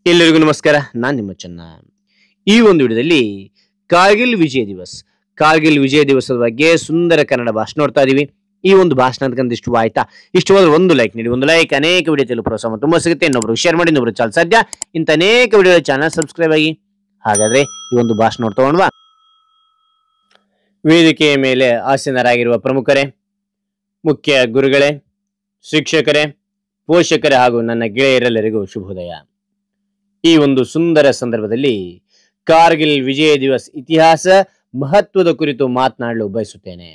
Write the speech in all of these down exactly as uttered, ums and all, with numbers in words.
ಎಲ್ಲರಿಗೂ ನಮಸ್ಕಾರ. ನಾನು ನಿಮ್ಮ ಚೆನ್ನ. ಈ ಒಂದು ವಿಡಿಯೋದಲ್ಲಿ ಕಾರ್ಗಿಲ್ ವಿಜಯ ದಿವಸ್ ಕಾರ್ಗಿಲ್ ವಿಜಯ ದಿವಸದ ಬಗ್ಗೆ ಸುಂದರ ಕನ್ನಡ ಭಾಷಣ ನೋಡ್ತಾ ಇದೀವಿ. ಈ ಒಂದು ಭಾಷಣ ಅಂತಕ್ಕಂಥ ಇಷ್ಟ ಆಯ್ತಾ? ಇಷ್ಟವಾದ್ರೆ ಒಂದು ಲೈಕ್ ನೀಡಿ. ಒಂದು ಲೈಕ್ ಅನೇಕ ವಿಡಿಯೋ ತೆಲುಗು ಪ್ರೋತ್ಸಾಹ ತುಂಬಾ ಸಿಗುತ್ತೆ. ಇನ್ನೊಬ್ರು ಶೇರ್ ಮಾಡಿ, ಇನ್ನೊಬ್ರು ಚಾನಲ್ ಸಾಧ್ಯ ಇಂಥ ಅನೇಕ ವಿಡಿಯೋ ಚಾನಲ್ ಸಬ್ಸ್ಕ್ರೈಬ್ ಆಗಿ. ಹಾಗಾದ್ರೆ ಈ ಒಂದು ಭಾಷಣ ನೋಡ್ತಗೊಂಡ್ವಾ. ವೇದಿಕೆಯ ಮೇಲೆ ಆಸೀನರಾಗಿರುವ ಪ್ರಮುಖರೇ, ಮುಖ್ಯ ಗುರುಗಳೇ, ಶಿಕ್ಷಕರೇ, ಪೋಷಕರೇ ಹಾಗೂ ನನ್ನ ಗೆಳೆಯರೆಲ್ಲರಿಗೂ ಶುಭೋದಯ. ಈ ಒಂದು ಸುಂದರ ಸಂದರ್ಭದಲ್ಲಿ ಕಾರ್ಗಿಲ್ ವಿಜಯ ದಿವಸ್ ಇತಿಹಾಸ ಮಹತ್ವದ ಕುರಿತು ಮಾತನಾಡಲು ಬಯಸುತ್ತೇನೆ.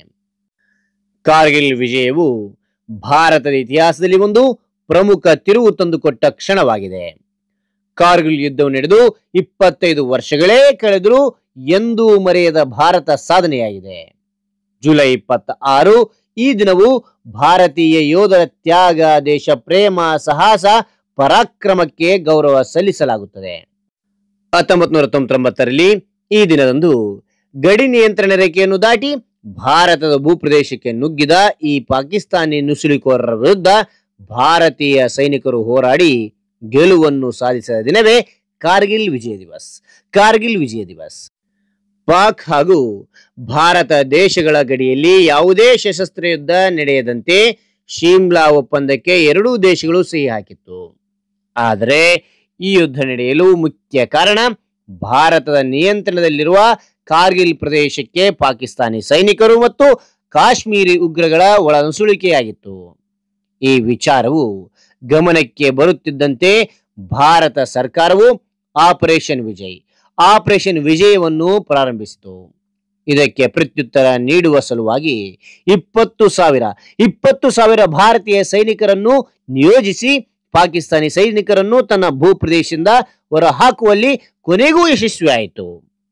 ಕಾರ್ಗಿಲ್ ವಿಜಯವು ಭಾರತದ ಇತಿಹಾಸದಲ್ಲಿ ಒಂದು ಪ್ರಮುಖ ತಿರುವು ತಂದುಕೊಟ್ಟ ಕ್ಷಣವಾಗಿದೆ. ಕಾರ್ಗಿಲ್ ಯುದ್ಧವು ನಡೆದು ಇಪ್ಪತ್ತೈದು ವರ್ಷಗಳೇ ಕಳೆದರೂ ಎಂದೂ ಮರೆಯದ ಭಾರತ ಸಾಧನೆಯಾಗಿದೆ. ಜುಲೈ ಇಪ್ಪತ್ತ ಆರು ಈ ದಿನವು ಭಾರತೀಯ ಯೋಧರ ತ್ಯಾಗ, ದೇಶ ಪ್ರೇಮ, ಸಾಹಸ, ಪರಾಕ್ರಮಕ್ಕೆ ಗೌರವ ಸಲ್ಲಿಸಲಾಗುತ್ತದೆ. ಹತ್ತೊಂಬತ್ತು ನೂರ ತೊಂಬತ್ತೊಂಬತ್ತರಲ್ಲಿ ಈ ದಿನದಂದು ಗಡಿ ನಿಯಂತ್ರಣ ರೇಖೆಯನ್ನು ದಾಟಿ ಭಾರತದ ಭೂಪ್ರದೇಶಕ್ಕೆ ನುಗ್ಗಿದ ಈ ಪಾಕಿಸ್ತಾನಿ ನುಸುಳುಕೋರರ ವಿರುದ್ಧ ಭಾರತೀಯ ಸೈನಿಕರು ಹೋರಾಡಿ ಗೆಲುವನ್ನು ಸಾಧಿಸಿದ ದಿನವೇ ಕಾರ್ಗಿಲ್ ವಿಜಯ ದಿವಸ್. ಕಾರ್ಗಿಲ್ ವಿಜಯ ದಿವಸ್ ಪಾಕ್ ಹಾಗೂ ಭಾರತ ದೇಶಗಳ ಗಡಿಯಲ್ಲಿ ಯಾವುದೇ ಸಶಸ್ತ್ರ ಯುದ್ಧ ನಡೆಯದಂತೆ ಶಿಮ್ಲಾ ಒಪ್ಪಂದಕ್ಕೆ ಎರಡೂ ದೇಶಗಳು ಸಹಿ ಹಾಕಿತ್ತು. ಆದರೆ ಈ ಯುದ್ಧ ನಡೆಯಲು ಮುಖ್ಯ ಕಾರಣ ಭಾರತದ ನಿಯಂತ್ರಣದಲ್ಲಿರುವ ಕಾರ್ಗಿಲ್ ಪ್ರದೇಶಕ್ಕೆ ಪಾಕಿಸ್ತಾನಿ ಸೈನಿಕರು ಮತ್ತು ಕಾಶ್ಮೀರಿ ಉಗ್ರಗಳ ಒಳನುಸುಳಿಕೆಯಾಗಿತ್ತು. ಈ ವಿಚಾರವು ಗಮನಕ್ಕೆ ಬರುತ್ತಿದ್ದಂತೆ ಭಾರತ ಸರ್ಕಾರವು ಆಪರೇಷನ್ ವಿಜಯ್ ಆಪರೇಷನ್ ವಿಜಯವನ್ನು ಪ್ರಾರಂಭಿಸಿತು. ಇದಕ್ಕೆ ಪ್ರತ್ಯುತ್ತರ ನೀಡುವ ಸಲುವಾಗಿ ಇಪ್ಪತ್ತು ಸಾವಿರ ಇಪ್ಪತ್ತು ಸಾವಿರ ಭಾರತೀಯ ಸೈನಿಕರನ್ನು ನಿಯೋಜಿಸಿ ಪಾಕಿಸ್ತಾನಿ ಸೈನಿಕರನ್ನು ತನ್ನ ಭೂಪ್ರದೇಶದಿಂದ ಹೊರ ಹಾಕುವಲ್ಲಿ ಕೊನೆಗೂ ಯಶಸ್ವಿಯಾಯಿತು.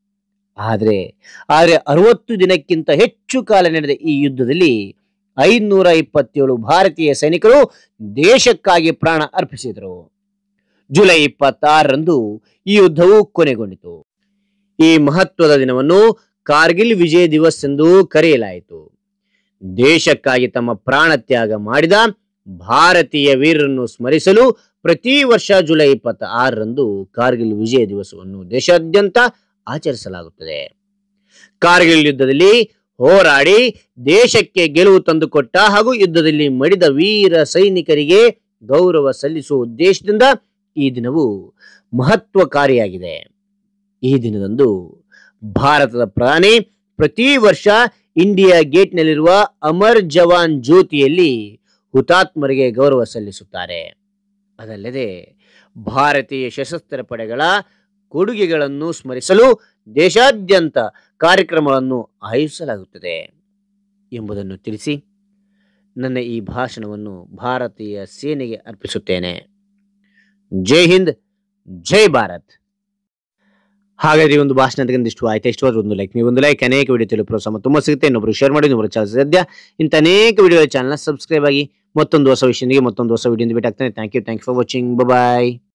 ಆದರೆ ಆದರೆ ಅರವತ್ತು ದಿನಕ್ಕಿಂತ ಹೆಚ್ಚು ಕಾಲ ನಡೆದ ಈ ಯುದ್ಧದಲ್ಲಿ ಐನೂರ ಇಪ್ಪತ್ತೇಳು ಭಾರತೀಯ ಸೈನಿಕರು ದೇಶಕ್ಕಾಗಿ ಪ್ರಾಣ ಅರ್ಪಿಸಿದರು. ಜುಲೈ ಇಪ್ಪತ್ತಾರರಂದು ಈ ಯುದ್ಧವು ಕೊನೆಗೊಂಡಿತು. ಈ ಮಹತ್ವದ ದಿನವನ್ನು ಕಾರ್ಗಿಲ್ ವಿಜಯ ದಿವಸ್ ಎಂದು ಕರೆಯಲಾಯಿತು. ದೇಶಕ್ಕಾಗಿ ತಮ್ಮ ಪ್ರಾಣ ತ್ಯಾಗ ಮಾಡಿದ ಭಾರತೀಯ ವೀರರನ್ನು ಸ್ಮರಿಸಲು ಪ್ರತಿ ವರ್ಷ ಜುಲೈ ಇಪ್ಪತ್ತ ಆರರಂದು ಕಾರ್ಗಿಲ್ ವಿಜಯ ದಿವಸವನ್ನು ದೇಶಾದ್ಯಂತ ಆಚರಿಸಲಾಗುತ್ತದೆ. ಕಾರ್ಗಿಲ್ ಯುದ್ಧದಲ್ಲಿ ಹೋರಾಡಿ ದೇಶಕ್ಕೆ ಗೆಲುವು ತಂದುಕೊಟ್ಟ ಹಾಗೂ ಯುದ್ಧದಲ್ಲಿ ಮಡಿದ ವೀರ ಸೈನಿಕರಿಗೆ ಗೌರವ ಸಲ್ಲಿಸುವ ಉದ್ದೇಶದಿಂದ ಈ ದಿನವು ಮಹತ್ವಕಾರಿಯಾಗಿದೆ. ಈ ದಿನದಂದು ಭಾರತದ ಪ್ರಧಾನಿ ಪ್ರತಿ ವರ್ಷ ಇಂಡಿಯಾ ಗೇಟ್ನಲ್ಲಿರುವ ಅಮರ್ ಜವಾನ್ ಜ್ಯೋತಿಯಲ್ಲಿ ಹುತಾತ್ಮರಿಗೆ ಗೌರವ ಸಲ್ಲಿಸುತ್ತಾರೆ. ಅದಲ್ಲದೆ ಭಾರತೀಯ ಸಶಸ್ತ್ರ ಪಡೆಗಳ ಕೊಡುಗೆಗಳನ್ನು ಸ್ಮರಿಸಲು ದೇಶಾದ್ಯಂತ ಕಾರ್ಯಕ್ರಮಗಳನ್ನು ಆಯೋಜಿಸಲಾಗುತ್ತದೆ ಎಂಬುದನ್ನು ತಿಳಿಸಿ ನನ್ನ ಈ ಭಾಷಣವನ್ನು ಭಾರತೀಯ ಸೇನೆಗೆ ಅರ್ಪಿಸುತ್ತೇನೆ. ಜೈ ಹಿಂದ್, ಜೈ ಭಾರತ್. ಹಾಗಾದ್ರೆ ಒಂದು ಭಾಷಣ ಅಂತಕ್ಕಂಥ ಇಷ್ಟು ಆಯ್ತಾ? ಇಷ್ಟವಾದ್ರೆ ಒಂದು ಲೈಕ್ ನೀವು ಒಂದು ಲೈಕ್ ಅನೇಕ ವಿಡಿಯೋ ತೆಲುಗು ಪ್ರೋತ್ಸಾಹ ತುಂಬಾ ಸಿಗುತ್ತೆ. ಇನ್ನೊಬ್ರು ಶೇರ್ ಮಾಡಿ, ಇನ್ನೊಬ್ರು ಚಾನಲ್ ಸದ್ಯ ಇಂಥ ಅನೇಕ ವಿಡಿಯೋ ಚಾನಲ್ ಸಬ್ಸ್ಕ್ರೈಬ್ ಆಗಿ. ಮತ್ತೊಂದು ಹೊಸ ವಿಷಯದೊಂದಿಗೆ ಮತ್ತೊಂದು ಹೊಸ ವಿಡಿಯೋ ಭೇಟಿ ಆಗ್ತಾನೆ. Thank you thank you for watching. Bye.